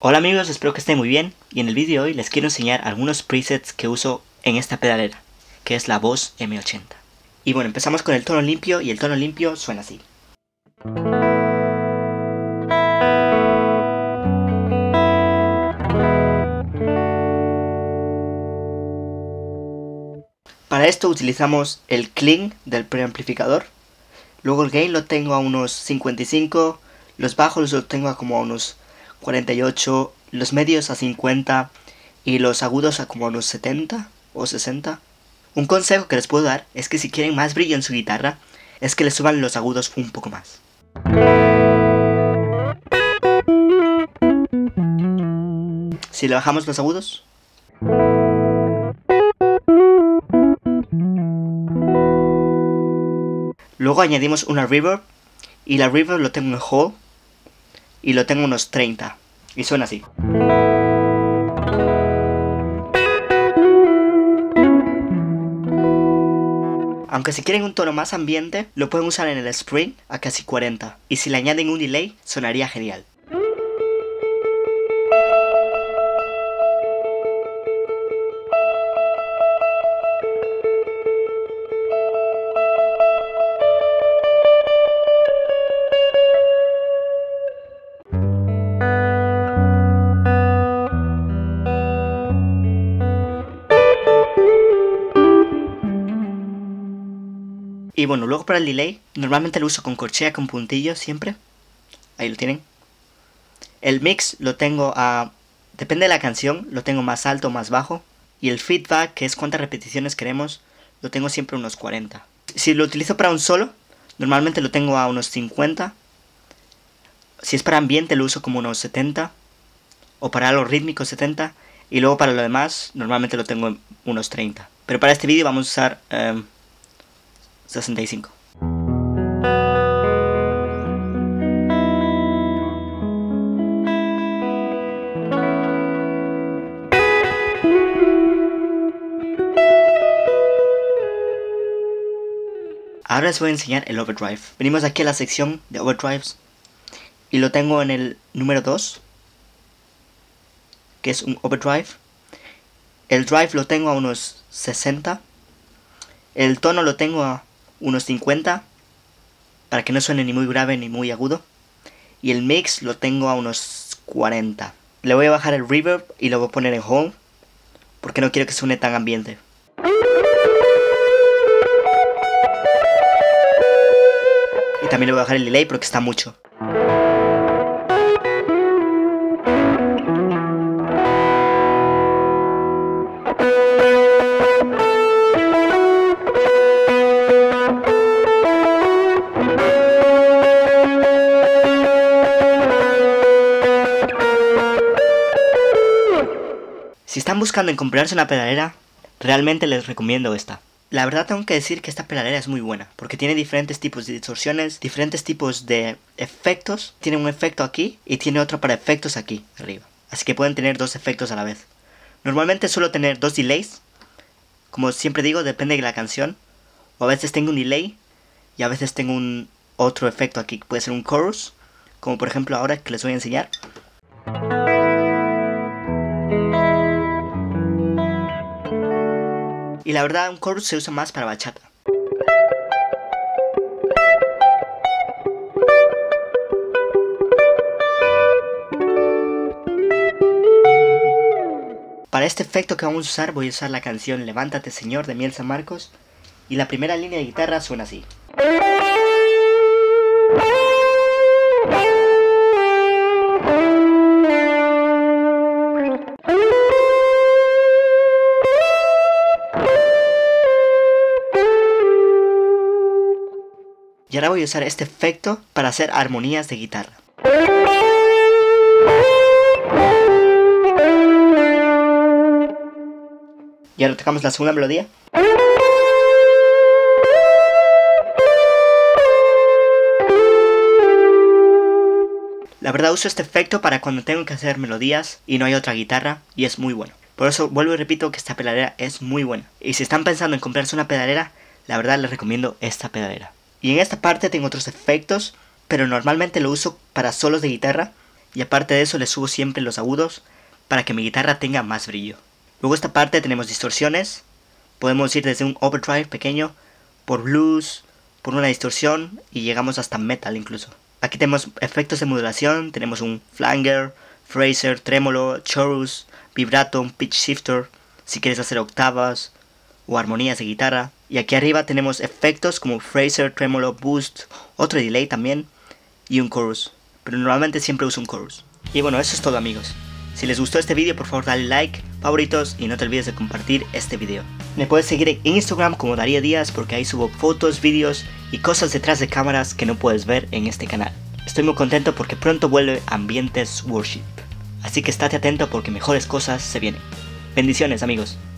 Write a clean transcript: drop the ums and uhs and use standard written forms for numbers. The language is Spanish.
Hola amigos, espero que estén muy bien y en el vídeo de hoy les quiero enseñar algunos presets que uso en esta pedalera, que es la Boss M80. Y bueno, empezamos con el tono limpio y el tono limpio suena así. Para esto utilizamos el clean del preamplificador. Luego el gain lo tengo a unos 55, los bajos los tengo a como a unos 48, los medios a 50 y los agudos a como a unos 70 o 60. Un consejo que les puedo dar es que si quieren más brillo en su guitarra, es que le suban los agudos un poco más. Si le bajamos los agudos, luego añadimos una reverb y la reverb lo tengo en whole y lo tengo unos 30 y suena así. Aunque si quieren un tono más ambiente, lo pueden usar en el Spring a casi 40 y si le añaden un delay sonaría genial. Y bueno, luego para el delay, normalmente lo uso con corchea con puntillo siempre. Ahí lo tienen. El mix lo tengo a... depende de la canción, lo tengo más alto o más bajo. Y el feedback, que es cuántas repeticiones queremos, lo tengo siempre a unos 40. Si lo utilizo para un solo, normalmente lo tengo a unos 50. Si es para ambiente lo uso como unos 70. O para algo rítmico 70. Y luego para lo demás, normalmente lo tengo en unos 30. Pero para este vídeo vamos a usar 65. Ahora les voy a enseñar el overdrive. Venimos aquí a la sección de overdrives y lo tengo en el número 2, que es un overdrive. El drive lo tengo a unos 60. El tono lo tengo a unos 50 para que no suene ni muy grave ni muy agudo. Y el mix lo tengo a unos 40. Le voy a bajar el reverb y lo voy a poner en home porque no quiero que suene tan ambiente. Y también le voy a bajar el delay porque está mucho. Si están buscando en comprarse una pedalera, realmente les recomiendo esta. La verdad tengo que decir que esta pedalera es muy buena, porque tiene diferentes tipos de distorsiones, diferentes tipos de efectos. Tiene un efecto aquí y tiene otro para efectos aquí arriba. Así que pueden tener dos efectos a la vez. Normalmente suelo tener dos delays. Como siempre digo, depende de la canción. O a veces tengo un delay y a veces tengo un otro efecto aquí. Puede ser un chorus, como por ejemplo ahora que les voy a enseñar. Y la verdad un chorus se usa más para bachata. Para este efecto que vamos a usar voy a usar la canción Levántate Señor de Miel San Marcos. Y la primera línea de guitarra suena así. Y ahora voy a usar este efecto para hacer armonías de guitarra. Y ahora tocamos la segunda melodía. La verdad uso este efecto para cuando tengo que hacer melodías y no hay otra guitarra y es muy bueno. Por eso vuelvo y repito que esta pedalera es muy buena. Y si están pensando en comprarse una pedalera, la verdad les recomiendo esta pedalera. Y en esta parte tengo otros efectos, pero normalmente lo uso para solos de guitarra y aparte de eso le subo siempre los agudos para que mi guitarra tenga más brillo. Luego esta parte tenemos distorsiones, podemos ir desde un overdrive pequeño, por blues, por una distorsión y llegamos hasta metal incluso. Aquí tenemos efectos de modulación, tenemos un flanger, phaser, trémolo, chorus, vibrato, un pitch shifter, si quieres hacer octavas o armonías de guitarra. Y aquí arriba tenemos efectos como phaser, trémolo, boost, otro delay también y un chorus. Pero normalmente siempre uso un chorus. Y bueno, eso es todo amigos. Si les gustó este vídeo por favor dale like, favoritos y no te olvides de compartir este vídeo. Me puedes seguir en Instagram como Darío Díaz porque ahí subo fotos, vídeos y cosas detrás de cámaras que no puedes ver en este canal. Estoy muy contento porque pronto vuelve Ambientes Worship. Así que estate atento porque mejores cosas se vienen. Bendiciones amigos.